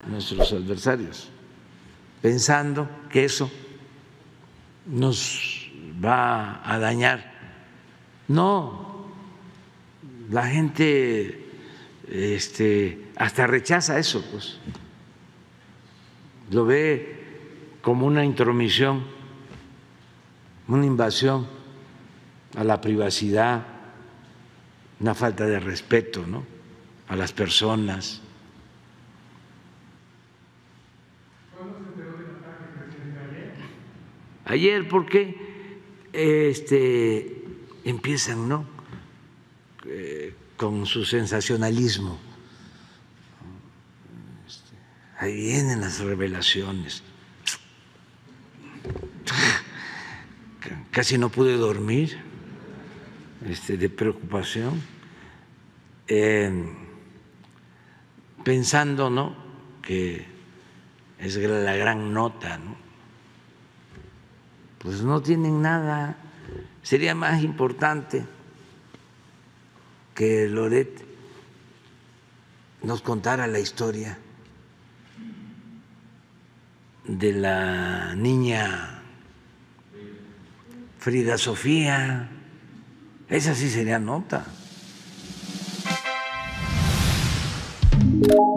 nuestros adversarios, pensando que eso nos va a dañar. No, la gente hasta rechaza eso, pues lo ve como una intromisión, una invasión a la privacidad, una falta de respeto, ¿no?, a las personas. ¿Cuándo se enteró del ataque, presidente? Ayer, porque empiezan, ¿no?, con su sensacionalismo. Ahí vienen las revelaciones. Casi no pude dormir de preocupación, pensando, ¿no?, que es la gran nota, ¿no? Pues no tienen nada. Sería más importante que Loret nos contara la historia de la niña Frida Sofía. Esa sí sería nota.